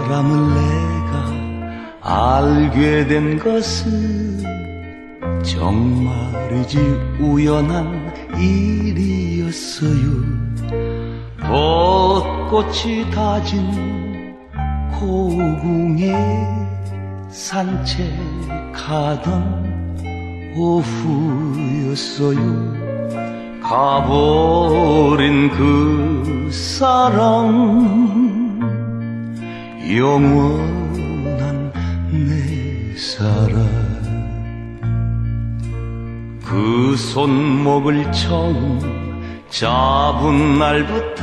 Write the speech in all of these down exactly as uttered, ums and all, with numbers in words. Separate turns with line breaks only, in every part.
사람을 내가 알게 된 것은 정말이지 우연한 일이었어요. 벚꽃이 다진 고궁에 산책하던 오후였어요. 가버린 그 사람, 영원한 내 사랑. 그 손목을 처음 잡은 날부터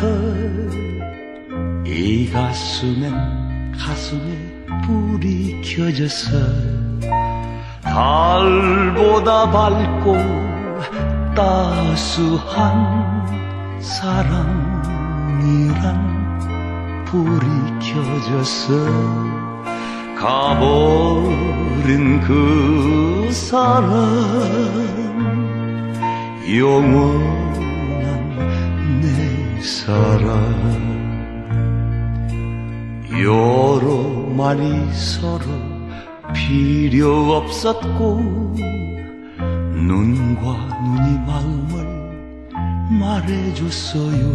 이 가슴엔 가슴에 불이 켜져서 달보다 밝고 따스한 사랑이란 불이 켜져서 가버린 그 사람, 영원한 내 사랑. 여러 말이 서로 필요 없었고 눈과 눈이 마음을 말해줬어요.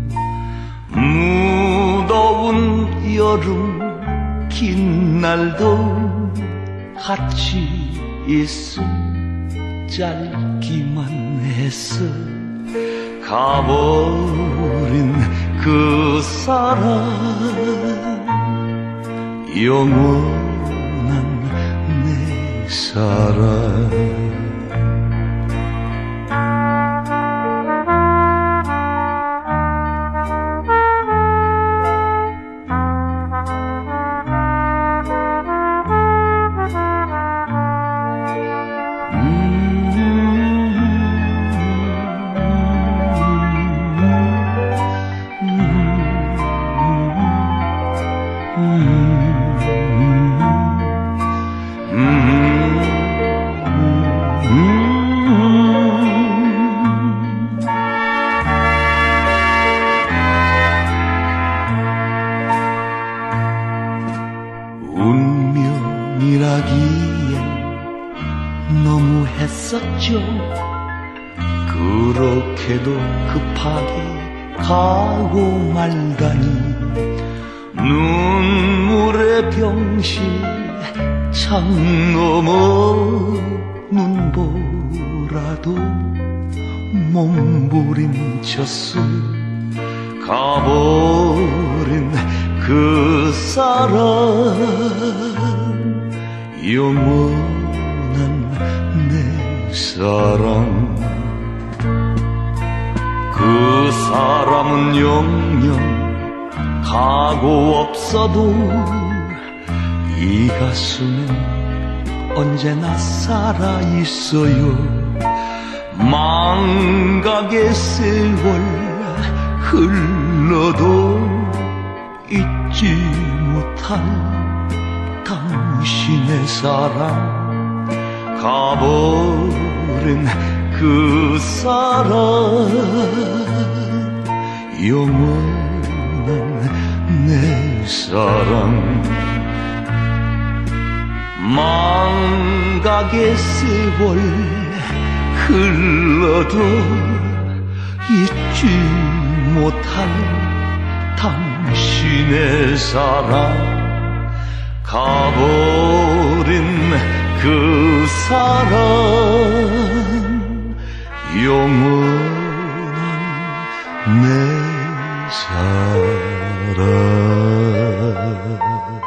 무더운 여름 긴 날도 같이 있음 짧기만 했어. 가버린 그 사람, 영원한 내 사랑. 운명이라기엔 너무 했었죠. 그렇게도 급하게 가고 말다니. 눈물의 병실 창 너머 눈보라도 몸부림쳤어. 가버린 그 사람, 영원한 내 사랑. 그 사람은 영영 가고 없어도 이 가슴엔 언제나 살아있어요. 망각의 세월 흘러도 잊지 못할 당신의 사랑. 가버린 그 사랑, 영원한 내 사랑. 망각의 세월 흘러도 잊지 못할 당신의 사랑. 가버린 그 사랑, 영원한 내 사랑.